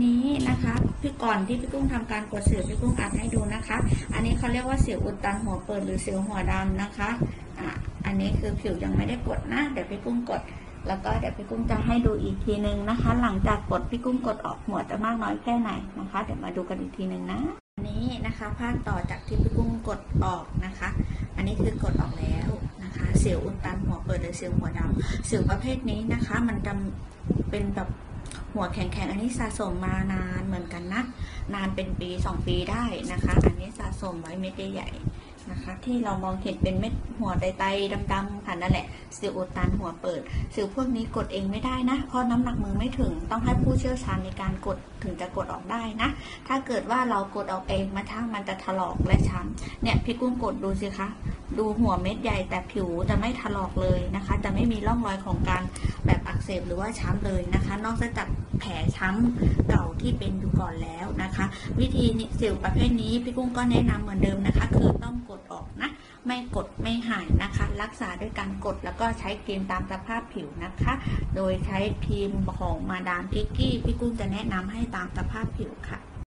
นี้นะคะก่อนที่พี่กุ้งทำการกดสิวพี่กุ้งอัดให้ดูนะคะอันนี้เขาเรียกว่าสิวอุดตันหัวเปิดหรือสิวหัวดำนะคะอันนี้คือผิวยังไม่ได้กดนะเดี๋ยวพี่กุ้งกดแล้วก็เดี๋ยวพี่กุ้งจะให้ดูอีกทีนึงนะคะหลังจากกดพี่กุ้งกดออกหัวจะมากน้อยแค่ไหนนะคะเดี๋ยวมาดูกันอีกทีนึงนะอันนี้นะคะภาคต่อจากที่พี่กุ้งกดออกนะคะอันนี้คือกดออกแล้วนะคะสิวอุดตันหัวเปิดหรือสิวหัวดำสิวประเภทนี้นะคะมันจะเป็นแบบหัวแข็งๆอันนี้สะสมมานานเหมือนกันนะนานเป็นปี2 ปีได้นะคะอันนี้สะสมไว้เม็ดใหญ่ๆนะคะที่เรามองเห็นเป็นเม็ดหัวไตๆดำๆค่ะนั่นแหละสิวอุดตันหัวเปิดสิวพวกนี้กดเองไม่ได้นะเพราะน้ำหนักมือไม่ถึงต้องให้ผู้เชี่ยวชาญในการกดถึงจะกดออกได้นะถ้าเกิดว่าเรากดออกเองมาทั้งมันจะถลอกและช้ำเนี่ยพี่กุ้งกดดูสิคะดูหัวเม็ดใหญ่แต่ผิวจะไม่ถลอกเลยนะคะจะไม่มีร่องรอยของการแบบอักเสบหรือว่าช้ำเลยนะคะนอกจากแผลช้ำเก่าที่เป็นอยู่ก่อนแล้วนะคะวิธีสิวประเภทนี้พี่กุ้งก็แนะนำเหมือนเดิมนะคะคือต้องกดออกนะไม่กดไม่หายนะคะรักษาด้วยการกดแล้วก็ใช้ครีมตามสภาพผิวนะคะโดยใช้ครีมของมาดามกิกกี้พี่กุ้งจะแนะนำให้ตามสภาพผิวค่ะ